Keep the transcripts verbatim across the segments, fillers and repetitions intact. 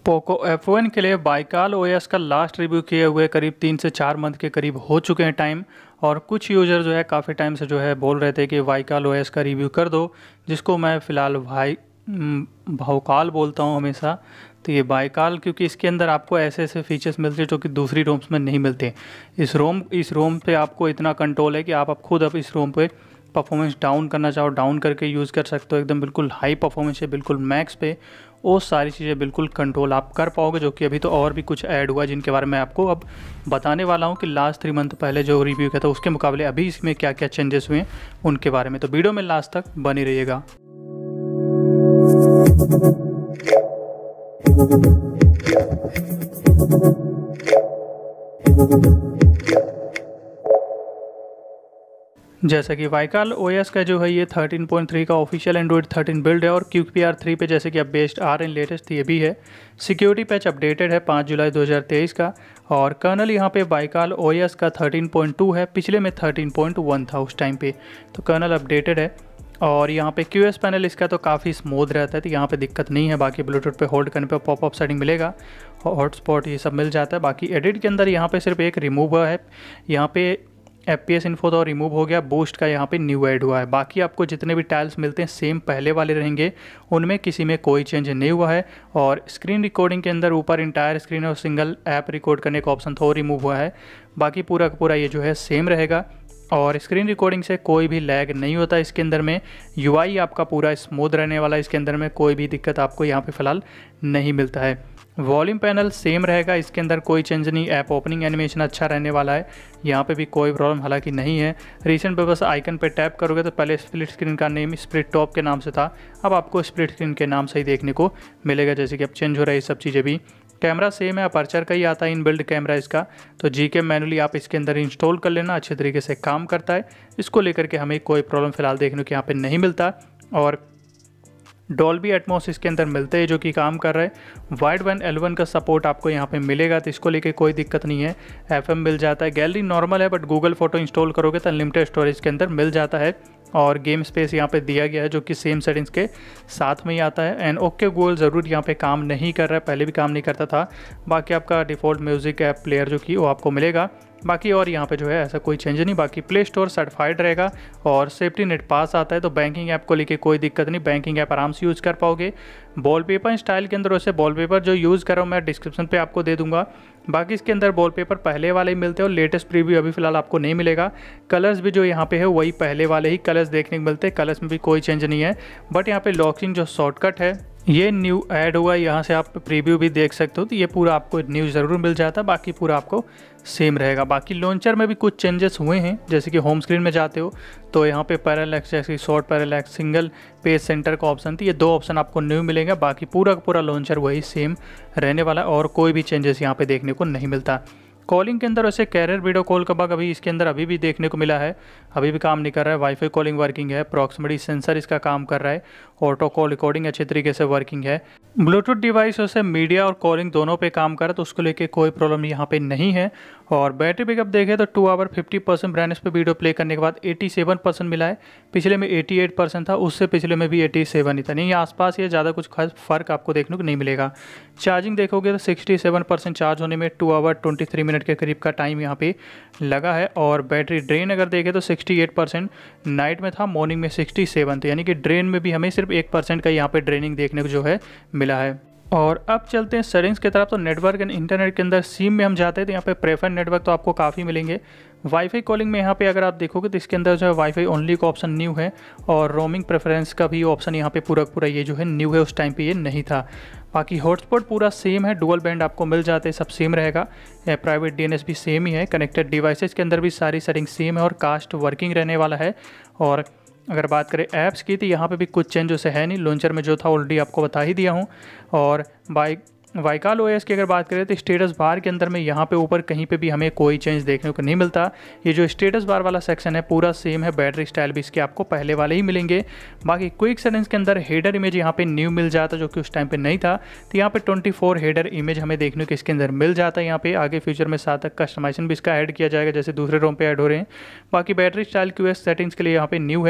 Poco F one के लिए Baikal OS का लास्ट रिव्यू किए हुए करीब तीन से चार मंथ के करीब हो चुके हैं टाइम। और कुछ यूज़र जो है काफ़ी टाइम से जो है बोल रहे थे कि बाइकाल ओएस का रिव्यू कर दो, जिसको मैं फ़िलहाल भाई भावकाल बोलता हूँ हमेशा। तो ये बाइकाल, क्योंकि इसके अंदर आपको ऐसे ऐसे फीचर्स मिलते हैं जो कि दूसरी रोम्स में नहीं मिलते। इस रोम इस रोम पे आपको इतना कंट्रोल है कि आप, आप खुद अब इस रोम पे परफॉर्मेंस डाउन करना चाहो डाउन करके यूज़ कर सकते हो। एकदम बिल्कुल हाई परफॉर्मेंस है, बिल्कुल मैक्स पे वो सारी चीज़ें बिल्कुल कंट्रोल आप कर पाओगे, जो कि अभी तो और भी कुछ ऐड हुआ जिनके बारे में आपको अब बताने वाला हूँ कि लास्ट थ्री मंथ पहले जो रिव्यू किया था उसके मुकाबले अभी इसमें क्या क्या चेंजेस हुए उनके बारे में। तो वीडियो में लास्ट तक बनी रहिएगा। जैसा कि बाइकाल ओएस का जो है ये थर्टीन पॉइंट थ्री का ऑफिशियल एंड्रॉइड थर्टीन बिल्ड है और क्यू पी आर थ्री पे जैसे कि अब बेस्ड आ रहे हैं लेटेस्ट ये भी है। सिक्योरिटी पैच अपडेटेड है पाँच जुलाई दो हज़ार तेईस का। और कर्नल यहाँ पे बाइकाल ओएस का थर्टीन पॉइंट टू है, पिछले में थर्टीन पॉइंट वन था उस टाइम पे, तो कर्नल अपडेटेड है। और यहाँ पे क्यू एस पैनल इसका तो काफ़ी स्मूथ रहता है, तो यहाँ पे दिक्कत नहीं है। बाकी ब्लूटूथ पे होल्ड करने पे पॉपअप सेटिंग मिलेगा, हॉटस्पॉट ये सब मिल जाता है। बाकी एडिट के अंदर यहाँ पे सिर्फ एक रिमूव है, यहाँ पे एफ पी एस इन्फो तो रिमूव हो गया, बूस्ट का यहाँ पे न्यू ऐड हुआ है। बाकी आपको जितने भी टाइल्स मिलते हैं सेम पहले वाले रहेंगे, उनमें किसी में कोई चेंज नहीं हुआ है। और स्क्रीन रिकॉर्डिंग के अंदर ऊपर इंटायर स्क्रीन और सिंगल ऐप रिकॉर्ड करने का ऑप्शन था वो रिमूव हुआ है। बाकी पूरा का पूरा ये जो है सेम रहेगा और स्क्रीन रिकॉर्डिंग से कोई भी लैग नहीं होता इसके अंदर में। यूआई आपका पूरा स्मूथ रहने वाला है, इसके अंदर में कोई भी दिक्कत आपको यहाँ पे फ़िलहाल नहीं मिलता है। वॉल्यूम पैनल सेम रहेगा, इसके अंदर कोई चेंज नहीं। ऐप ओपनिंग एनिमेशन अच्छा रहने वाला है, यहाँ पे भी कोई प्रॉब्लम हालांकि नहीं है। रिसेंट पे बस आइकन पे टैप करोगे तो पहले स्प्लिट स्क्रीन का नेम स्प्लिट टॉप के नाम से था, अब आपको स्प्लिट स्क्रीन के नाम से ही देखने को मिलेगा, जैसे कि अब चेंज हो रहा है ये सब चीज़ें भी। कैमरा सेम है, अपर्चर का ही आता है इन बिल्ड कैमरा इसका, तो जी के मैनुअली आप इसके अंदर इंस्टॉल कर लेना, अच्छे तरीके से काम करता है। इसको लेकर के हमें कोई प्रॉब्लम फ़िलहाल देखने को यहाँ पे नहीं मिलता। और डॉल्बी एटमॉस इसके अंदर मिलते हैं जो कि काम कर रहा है। वाइड वन एल वन का सपोर्ट आपको यहाँ पे मिलेगा, तो इसको लेके कोई दिक्कत नहीं है। एफ एम मिल जाता है, गैलरी नॉर्मल है बट गूगल फोटो इंस्टॉल करोगे तो अनलिमिटेड स्टोरेज के अंदर मिल जाता है। और गेम स्पेस यहाँ पे दिया गया है जो कि सेम सेटिंग्स के साथ में ही आता है। एंड ओके गूगल ज़रूर यहाँ पे काम नहीं कर रहा है, पहले भी काम नहीं करता था। बाकी आपका डिफ़ॉल्ट म्यूज़िक ऐप प्लेयर जो कि वो आपको मिलेगा, बाकी और यहाँ पे जो है ऐसा कोई चेंज नहीं। बाकी प्ले स्टोर सर्टिफाइड रहेगा और सेफ्टी नेट पास आता है, तो बैंकिंग ऐप को लेके कोई दिक्कत नहीं, बैंकिंग ऐप आराम से यूज़ कर पाओगे। वॉलपेपर स्टाइल के अंदर वैसे वॉलपेपर जो यूज़ कर रहा हूँ मैं डिस्क्रिप्शन पे आपको दे दूंगा। बाकी इसके अंदर वॉलपेपर पहले वाले ही मिलते हैं और लेटेस्ट प्रीव्यू अभी फ़िलहाल आपको नहीं मिलेगा। कलर्स भी जो यहाँ पे है वही पहले वाले ही कलर्स देखने को मिलते हैं, कलर्स में भी कोई चेंज नहीं है। बट यहाँ पे लॉकिंग जो शॉर्टकट है ये न्यू ऐड हुआ, यहाँ से आप प्रीव्यू भी देख सकते हो, तो ये पूरा आपको न्यू ज़रूर मिल जाता है। बाकी पूरा आपको सेम रहेगा। बाकी लॉन्चर में भी कुछ चेंजेस हुए हैं, जैसे कि होम स्क्रीन में जाते हो तो यहाँ पे पैरालैक्स जैसे short parallax single page center का ऑप्शन थी, ये दो ऑप्शन आपको न्यू मिलेंगे। बाकी पूरा का पूरा लॉन्चर वही सेम रहने वाला है और कोई भी चेंजेस यहाँ पे देखने को नहीं मिलता। कॉलिंग के अंदर वैसे कैरियर वीडियो कॉल का बग अभी इसके अंदर अभी भी देखने को मिला है, अभी भी काम नहीं कर रहा है। वाईफाई कॉलिंग वर्किंग है, प्रॉक्सिमिटी सेंसर इसका काम कर रहा है, ऑटो कॉल रिकॉर्डिंग अच्छे तरीके से वर्किंग है। ब्लूटूथ डिवाइस वैसे मीडिया और कॉलिंग दोनों पे काम कर रहा है, तो उसको लेके कोई प्रॉब्लम यहाँ पे नहीं है। और बैटरी बैकअप देखें तो two hour fifty percent brightness पे वीडियो प्ले करने के बाद एटी सेवन परसेंट मिला है, पिछले में एटी एट परसेंट था, उससे पिछले में भी एटी सेवन ही था। नहीं आसपास ये ज़्यादा कुछ खास फ़र्क आपको देखने को नहीं मिलेगा। चार्जिंग देखोगे तो सिक्सटी सेवन परसेंट चार्ज होने में two hour twenty three minute के करीब का टाइम यहाँ पे लगा है। और बैटरी ड्रेन अगर देखें तो सिक्सटी एट परसेंट नाइट में था, मॉर्निंग में सिक्सटी सेवन था, यानी कि ड्रेन में भी हमें सिर्फ एक परसेंट का यहाँ पे ड्रेनिंग देखने को जो है मिला है। और अब चलते हैं सेटिंग्स की तरफ। तो नेटवर्क एंड इंटरनेट के अंदर सिम में हम जाते हैं तो यहाँ पे प्रेफर नेटवर्क तो आपको काफ़ी मिलेंगे। वाईफाई कॉलिंग में यहाँ पे अगर आप देखोगे तो इसके अंदर जो है वाईफाई ओनली का ऑप्शन न्यू है और रोमिंग प्रेफरेंस का भी ऑप्शन यहाँ पे पूरा पूरा ये जो है न्यू है, उस टाइम पे ये नहीं था। बाकी हॉटस्पॉट पूरा सेम है, डुअल बैंड आपको मिल जाते हैं, सब सेम रहेगा। प्राइवेट डीएनएस भी सेम ही है। कनेक्टेड डिवाइसेस के अंदर भी सारी सेटिंग सेम है और कास्ट वर्किंग रहने वाला है। और अगर बात करें ऐप्स की तो यहाँ पे भी कुछ चेंज उसे है नहीं, लॉन्चर में जो था ऑलरेडी आपको बता ही दिया हूँ। और बाइक बाइकाल ओएस की अगर बात करें तो स्टेटस बार के अंदर में यहाँ पे ऊपर कहीं पे भी हमें कोई चेंज देखने को नहीं मिलता। ये जो स्टेटस बार वाला सेक्शन है पूरा सेम है, बैटरी स्टाइल भी इसके आपको पहले वाले ही मिलेंगे। बाकी क्विक सेटिंग्स के अंदर हेडर इमेज यहाँ पे न्यू मिल जाता जो कि उस टाइम पे नहीं था, तो यहाँ पे ट्वेंटी फोर हेडर इमेज हमें देखने को इसके अंदर मिल जाता है। यहाँ पे आगे फ्यूचर में साथ तक कस्टमाइजेशन भी इसका ऐड किया जाएगा जैसे दूसरे रोम पे ऐड हो रहे हैं। बाकी बैटरी स्टाइल क्यूएस सेटिंग्स के लिए यहाँ पे न्यू है।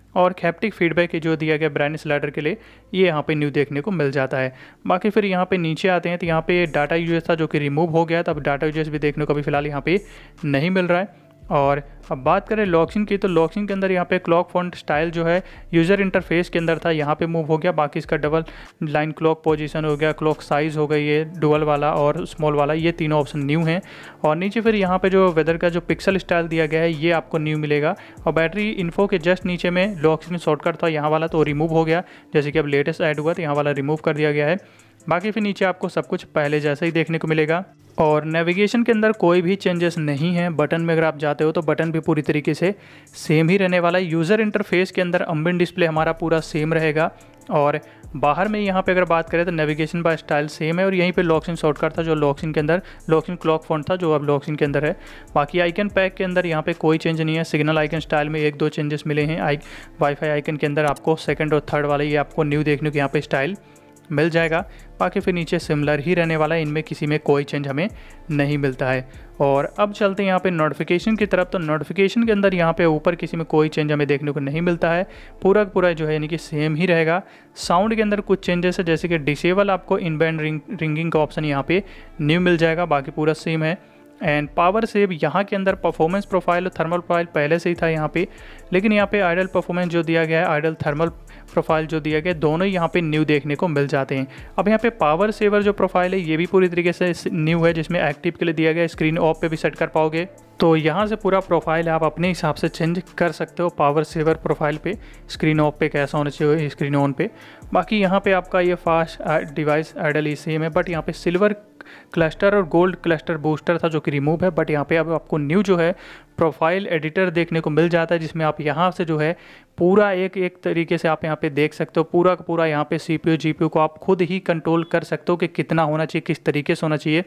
और हैप्टिक फीडबैक जो दिया गया ब्राइटनेस स्लाइडर के लिए, ये यहाँ पे न्यू देखने को मिल जाता है। बाकी फिर यहाँ पे नीचे आते हैं तो यहाँ पे डाटा यूजेस था जो कि रिमूव हो गया था, अब डाटा यूजेस भी देखने को अभी फिलहाल यहाँ पे नहीं मिल रहा है। और अब बात करें लॉक्सिन की, तो लॉक्सिन के अंदर यहाँ पे क्लॉक फॉन्ट स्टाइल जो है यूज़र इंटरफेस के अंदर था, यहाँ पे मूव हो गया। बाकी इसका डबल लाइन क्लॉक पोजीशन हो गया, क्लॉक साइज़ हो गई, ये डुअल वाला और स्मॉल वाला, ये तीनों ऑप्शन न्यू हैं। और नीचे फिर यहाँ पे जो वेदर का जो पिक्सल स्टाइल दिया गया है ये आपको न्यू मिलेगा। और बैटरी इन्फो के जस्ट नीचे में लॉक्सिन शॉर्टकट था यहाँ वाला, तो रिमूव हो गया, जैसे कि अब लेटेस्ट ऐड हुआ तो यहाँ वाला रिमूव कर दिया गया है। बाकी फिर नीचे आपको सब कुछ पहले जैसा ही देखने को मिलेगा। और नेविगेशन के अंदर कोई भी चेंजेस नहीं है। बटन में अगर आप जाते हो तो बटन भी पूरी तरीके से सेम ही रहने वाला है। यूज़र इंटरफेस के अंदर अम्बिन डिस्प्ले हमारा पूरा सेम रहेगा। और बाहर में यहाँ पे अगर बात करें तो नेविगेशन बाय स्टाइल सेम है। और यहीं पे लॉक्सिन शॉर्टकट था जो लॉक्सिन के अंदर, लॉक्सिन क्लॉक फॉन्ट था जो अब लॉक्सिन के अंदर है। बाकी आइकन पैक के अंदर यहाँ पे कोई चेंज नहीं है। सिग्नल आइकन स्टाइल में एक दो चेंजेस मिले हैं। आई वाईफाई आइकन के अंदर आपको सेकंड और थर्ड वाले ये आपको न्यू देखने को यहाँ पे स्टाइल मिल जाएगा। बाकी फिर नीचे सिमिलर ही रहने वाला है, इनमें किसी में कोई चेंज हमें नहीं मिलता है। और अब चलते हैं यहाँ पे नोटिफिकेशन की तरफ। तो नोटिफिकेशन के अंदर यहाँ पे ऊपर किसी में कोई चेंज हमें देखने को नहीं मिलता है, पूरा पूरा जो है यानी कि सेम ही रहेगा। साउंड के अंदर कुछ चेंजेस है, जैसे कि डिसेबल आपको इनबैंड रिंग रिंगिंग का ऑप्शन यहाँ पे न्यू मिल जाएगा, बाकी पूरा सेम है। एंड पावर सेव यहाँ के अंदर परफॉर्मेंस प्रोफाइल और थर्मल प्रोफाइल पहले से ही था यहाँ पे, लेकिन यहाँ पे आइडल परफॉर्मेंस जो दिया गया है, आइडल थर्मल प्रोफाइल जो दिया गया है, दोनों ही यहाँ पे न्यू देखने को मिल जाते हैं। अब यहाँ पे पावर सेवर जो प्रोफाइल है ये भी पूरी तरीके से न्यू है, जिसमें एक्टिव के लिए दिया गया है, स्क्रीन ऑफ पे भी सेट कर पाओगे। तो यहाँ से पूरा प्रोफाइल आप अपने हिसाब से चेंज कर सकते हो। पावर सेवर प्रोफाइल पे स्क्रीन ऑफ पे कैसा होना चाहिए, स्क्रीन ऑन पे। बाकी यहाँ पे आपका ये फास्ट डिवाइस आइडल ही सेम है, बट यहाँ पे सिल्वर क्लस्टर और गोल्ड क्लस्टर बूस्टर था जो कि रिमूव है। बट यहाँ पे अब आपको न्यू जो है प्रोफाइल एडिटर देखने को मिल जाता है, जिसमें आप यहाँ से जो है पूरा एक एक तरीके से आप यहाँ पे देख सकते हो, पूरा का पूरा यहाँ पे सीपीयू जीपीयू को आप खुद ही कंट्रोल कर सकते हो कि कितना होना चाहिए, किस तरीके से होना चाहिए।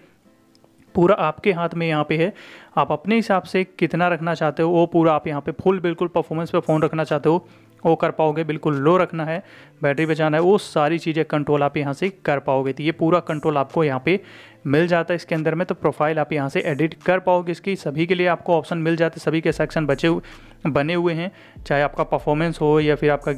पूरा आपके हाथ में यहाँ पे है, आप अपने हिसाब से कितना रखना चाहते हो वो पूरा आप यहाँ पे फुल बिल्कुल परफॉर्मेंस पे फ़ोन रखना चाहते हो वो कर पाओगे। बिल्कुल लो रखना है, बैटरी बचाना है, वो सारी चीज़ें कंट्रोल आप यहाँ से कर पाओगे। तो ये पूरा कंट्रोल आपको यहाँ पे मिल जाता है इसके अंदर में। तो प्रोफाइल आप यहाँ से एडिट कर पाओगे इसकी, सभी के लिए आपको ऑप्शन मिल जाते हैं, सभी के सेक्शन बचे हुए बने हुए हैं, चाहे आपका परफॉर्मेंस हो या फिर आपका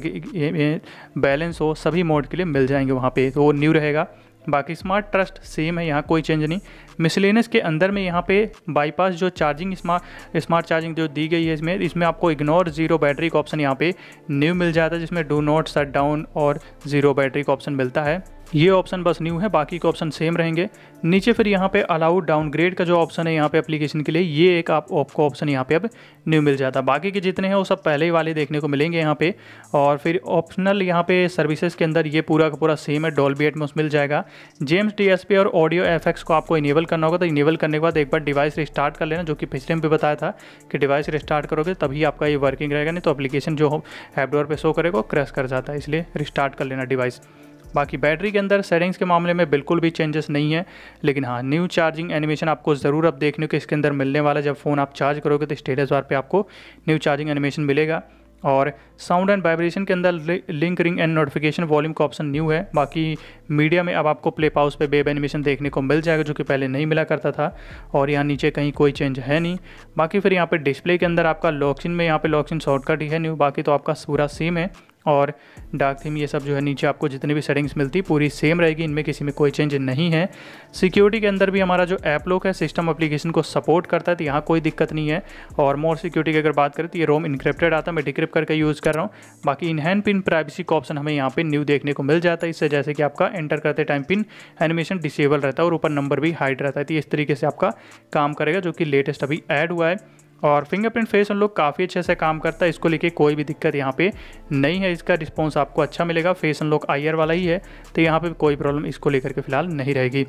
बैलेंस हो, सभी मोड के लिए मिल जाएंगे वहाँ पे, तो वो न्यू रहेगा। बाकी स्मार्ट ट्रस्ट सेम है, यहाँ कोई चेंज नहीं। मिसलेनियस के अंदर में यहाँ पे बाईपास जो चार्जिंग स्मार्ट स्मार्ट चार्जिंग जो दी गई है इसमें इसमें आपको इग्नोर जीरो बैटरी का ऑप्शन यहाँ पे न्यू मिल जाता है, जिसमें डू नॉट शट डाउन और ज़ीरो बैटरी का ऑप्शन मिलता है। ये ऑप्शन बस न्यू है, बाकी के ऑप्शन सेम रहेंगे। नीचे फिर यहाँ पे अलाउ डाउनग्रेड का जो ऑप्शन है यहाँ पे एप्लीकेशन के लिए, ये एक आप आपको ऑप्शन यहाँ पे अब न्यू मिल जाता है। बाकी के जितने हैं वो सब पहले ही वाले देखने को मिलेंगे यहाँ पे। और फिर ऑप्शनल यहाँ पे सर्विसेज के अंदर ये पूरा का पूरा सेम है, डॉल्बी एटमॉस मिल जाएगा। जेम्स डीएसपी और ऑडियो एफएक्स को आपको इनेबल करना होगा, तो इनेबल करने के बाद एक बार डिवाइस रिस्टार्ट कर लेना, जो कि पिछले में भी बताया था कि डिवाइस रिस्टार्ट करोगे तभी आपका ये वर्किंग रहेगा, नहीं तो एप्लीकेशन जो ऐप डोर पे शो करेगा वो क्रैश कर जाता है, इसलिए रिस्टार्ट कर लेना डिवाइस। बाकी बैटरी के अंदर सेटिंग्स के मामले में बिल्कुल भी चेंजेस नहीं है, लेकिन हाँ न्यू चार्जिंग एनिमेशन आपको ज़रूर अब देखने को इसके अंदर मिलने वाला है। जब फ़ोन आप चार्ज करोगे तो स्टेटस बार पे आपको न्यू चार्जिंग एनिमेशन मिलेगा। और साउंड एंड वाइब्रेशन के अंदर link ring and notification volume का ऑप्शन न्यू है। बाकी मीडिया में अब आपको प्ले पाउस पे वेब एनिमेशन देखने को मिल जाएगा, जो कि पहले नहीं मिला करता था। और यहाँ नीचे कहीं कोई चेंज है नहीं। बाकी फिर यहाँ पे डिस्प्ले के अंदर आपका लॉक्सिन में यहाँ पे लॉक्सिन शॉर्टकट ही है न्यू, बाकी तो आपका पूरा सेम है। और डार्क थीम ये सब जो है नीचे आपको जितनी भी सेटिंग्स मिलती पूरी सेम रहेगी, इनमें किसी में कोई चेंज नहीं है। सिक्योरिटी के अंदर भी हमारा जो ऐप लॉक है सिस्टम एप्लीकेशन को सपोर्ट करता है, तो यहाँ कोई दिक्कत नहीं है। और मोर सिक्योरिटी की अगर बात करें तो ये रोम इनक्रिप्टेड आता है, मैं डिक्रिप्ट करके यूज़ कर रहा हूँ। बाकी इनहैंड पिन प्राइवेसी का ऑप्शन हमें यहाँ पे न्यू देखने को मिल जाता है, इससे जैसे कि आपका एंटर करते टाइम पिन एनिमेशन डिसेबल रहता है और ऊपर नंबर भी हाइड रहता है, तो इस तरीके से आपका काम करेगा, जो कि लेटेस्ट अभी ऐड हुआ है। और फिंगरप्रिंट फेस अनलॉक काफ़ी अच्छे से काम करता है, इसको लेके कोई भी दिक्कत यहाँ पे नहीं है, इसका रिस्पॉन्स आपको अच्छा मिलेगा। फेस अनलॉक आई आर वाला ही है, तो यहाँ पे कोई प्रॉब्लम इसको लेकर के फिलहाल नहीं रहेगी।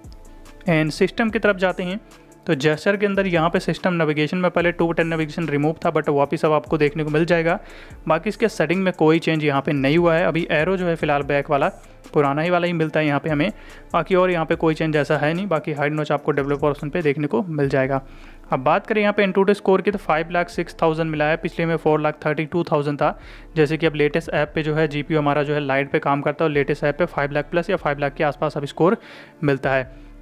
एंड सिस्टम की तरफ जाते हैं तो जेस्चर के अंदर यहाँ पे सिस्टम नेविगेशन में पहले टू बटन नेविगेशन रिमूव था, बट वापस अब आपको देखने को मिल जाएगा। बाकी इसके सेटिंग में कोई चेंज यहाँ पे नहीं हुआ है। अभी एरो जो है फिलहाल बैक वाला पुराना ही वाला ही मिलता है यहाँ पे हमें, बाकी और यहाँ पे कोई चेंज ऐसा है नहीं। बाकी हाइड नॉच आपको डेवलपर ऑप्शन पे देखने को मिल जाएगा। अब बात करें यहाँ पे एंटूडे स्कोर की, तो फाइव लाख सिक्स थाउजेंड मिला है, पिछले में four lakh thirty two thousand था। जैसे कि अब लेटेस्ट ऐप पे जो है जीपीयू हमारा जो है लाइट पे काम करता है, और लेटेस्ट ऐप पे फाइव लाख प्लस या फाइव लाख के आसपास अब स्कोर मिलता है।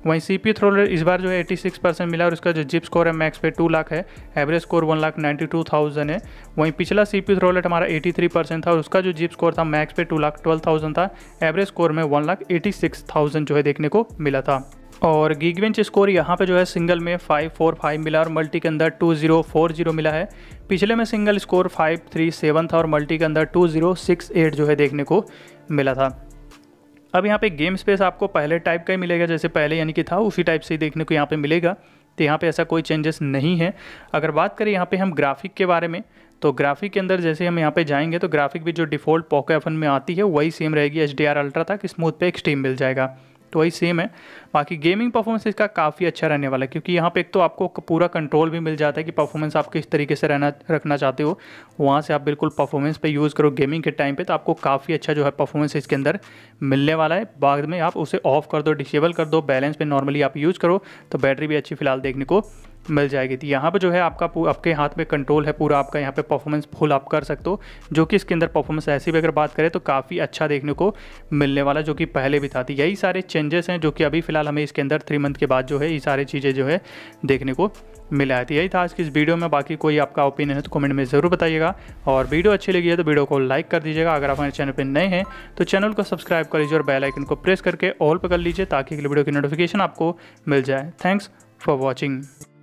वहीं सी पी यू थ्रोटल इस बार जो है छियासी परसेंट मिला और इसका जो जिप स्कोर है मैक्स पे टू लाख है, average score one lakh ninety two thousand है। वहीं पिछला सी पी यू थ्रोटल हमारा तिरासी परसेंट था और उसका जो जिप स्कोर था मैक्स पे टू लाख ट्वेल्व थाउजेंड था, एवरेज स्कोर में one lakh eighty six thousand जो है देखने को मिला था। और गीगबेंच स्कोर यहाँ पे जो है सिंगल में फाइव फोर फाइव मिला और मल्टी के अंदर टू ज़ीरो फोर ज़ीरो मिला है। पिछले में single score five three seven था और मल्टी के अंदर टू ज़ीरो सिक्स एट जो है देखने को मिला था। अब यहाँ पे गेम स्पेस आपको पहले टाइप का ही मिलेगा, जैसे पहले यानी कि था उसी टाइप से ही देखने को यहाँ पे मिलेगा, तो यहाँ पे ऐसा कोई चेंजेस नहीं है। अगर बात करें यहाँ पे हम ग्राफिक के बारे में, तो ग्राफिक के अंदर जैसे हम यहाँ पे जाएंगे तो ग्राफिक भी जो डिफ़ॉल्ट पोको एफ वन में आती है वही सेम रहेगी। एच डी आर अल्ट्रा तक स्मूथ पे एक्सट्रीम मिल जाएगा, तो वही सेम है। बाकी गेमिंग परफॉर्मेंस इसका काफ़ी अच्छा रहने वाला है, क्योंकि यहाँ पे एक तो आपको पूरा कंट्रोल भी मिल जाता है कि परफॉर्मेंस आप किस तरीके से रहना रखना चाहते हो, वहाँ से आप बिल्कुल परफॉर्मेंस पे यूज़ करो गेमिंग के टाइम पे, तो आपको काफ़ी अच्छा जो है परफॉर्मेंस इसके अंदर मिलने वाला है। बाद में आप उसे ऑफ कर दो, डिसेबल कर दो, बैलेंस पे नॉर्मली आप यूज़ करो तो बैटरी भी अच्छी फिलहाल देखने को मिल जाएगी। तो यहाँ पे जो है आपका आपके हाथ में कंट्रोल है पूरा, आपका यहाँ पे परफॉर्मेंस फुल आप कर सकते हो, जो कि इसके अंदर परफॉर्मेंस ऐसी भी अगर बात करें तो काफ़ी अच्छा देखने को मिलने वाला, जो कि पहले भी था। तो यही सारे चेंजेस हैं जो कि अभी फिलहाल हमें इसके अंदर थ्री मंथ के बाद जो है ये सारी चीज़ें जो है देखने को मिला है। तो यही था आज की इस वीडियो में। बाकी कोई आपका ओपिनियन है तो कमेंट में ज़रूर बताइएगा, और वीडियो अच्छी लगी है तो वीडियो को लाइक कर दीजिएगा। अगर आप हमारे चैनल पर नए हैं तो चैनल को सब्सक्राइब कर लीजिए और बेल आइकन को प्रेस करके ऑल पर कर लीजिए, ताकि वीडियो की नोटिफिकेशन आपको मिल जाए। Thanks for watching.